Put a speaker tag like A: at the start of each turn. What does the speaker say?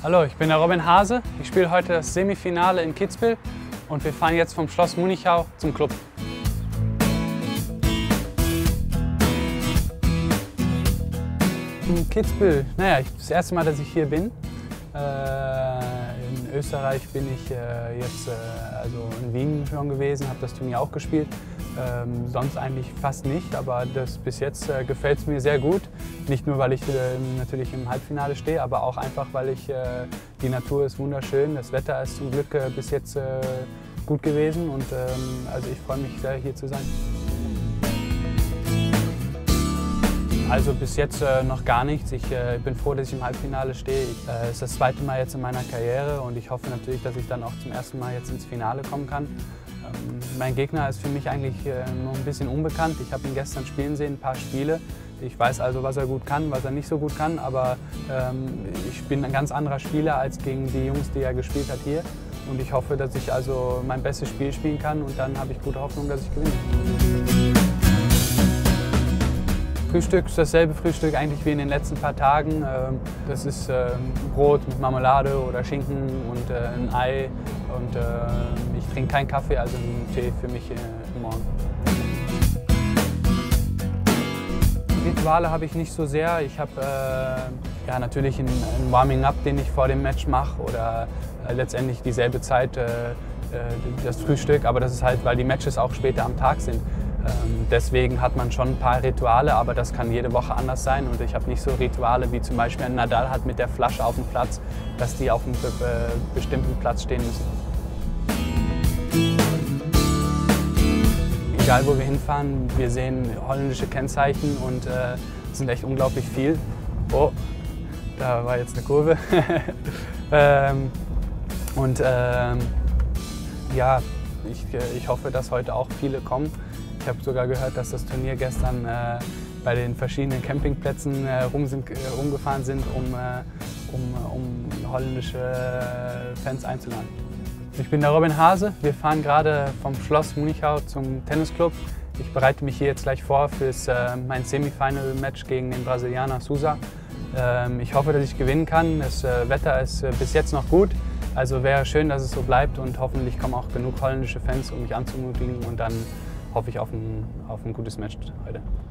A: Hallo, ich bin der Robin Hase. Ich spiele heute das Semifinale in Kitzbühel und wir fahren jetzt vom Schloss Munichau zum Club. In Kitzbühel, das erste Mal, dass ich hier bin. In Österreich bin ich jetzt also in Wien schon gewesen, habe das Turnier auch gespielt. Sonst eigentlich fast nicht, aber bis jetzt gefällt es mir sehr gut. Nicht nur, weil ich natürlich im Halbfinale stehe, aber auch einfach, weil die Natur ist wunderschön, das Wetter ist zum Glück bis jetzt gut gewesen und also ich freue mich sehr, hier zu sein. Also bis jetzt noch gar nichts. Ich bin froh, dass ich im Halbfinale stehe. Es ist das zweite Mal jetzt in meiner Karriere und ich hoffe natürlich, dass ich dann auch zum ersten Mal jetzt ins Finale kommen kann. Mein Gegner ist für mich eigentlich noch ein bisschen unbekannt. Ich habe ihn gestern spielen sehen, ein paar Spiele. Ich weiß also, was er gut kann, was er nicht so gut kann, aber ich bin ein ganz anderer Spieler als gegen die Jungs, die er gespielt hat hier. Und ich hoffe, dass ich also mein bestes Spiel spielen kann und dann habe ich gute Hoffnung, dass ich gewinne. Frühstück ist dasselbe Frühstück eigentlich wie in den letzten paar Tagen. Das ist Brot mit Marmelade oder Schinken und ein Ei. Und ich trinke keinen Kaffee, also einen Tee für mich morgen. Rituale habe ich nicht so sehr. Ich habe ja, natürlich einen Warming-up, den ich vor dem Match mache oder letztendlich dieselbe Zeit das Frühstück. Aber das ist halt, weil die Matches auch später am Tag sind. Deswegen hat man schon ein paar Rituale, aber das kann jede Woche anders sein. Und ich habe nicht so Rituale, wie zum Beispiel ein Nadal hat mit der Flasche auf dem Platz, dass die auf einem bestimmten Platz stehen müssen. Egal wo wir hinfahren, wir sehen holländische Kennzeichen und es sind echt unglaublich viel. Oh, da war jetzt eine Kurve. Ja, ich hoffe, dass heute auch viele kommen. Ich habe sogar gehört, dass das Turnier gestern bei den verschiedenen Campingplätzen rumgefahren sind, um holländische Fans einzuladen. Ich bin der Robin Hase. Wir fahren gerade vom Schloss Munichau zum Tennisclub. Ich bereite mich hier jetzt gleich vor für mein Semifinal-Match gegen den Brasilianer Sousa. Ich hoffe, dass ich gewinnen kann. Das Wetter ist bis jetzt noch gut. Also wäre schön, dass es so bleibt und hoffentlich kommen auch genug holländische Fans, um mich anzumutigen und dann hoffe ich auf ein gutes Match heute.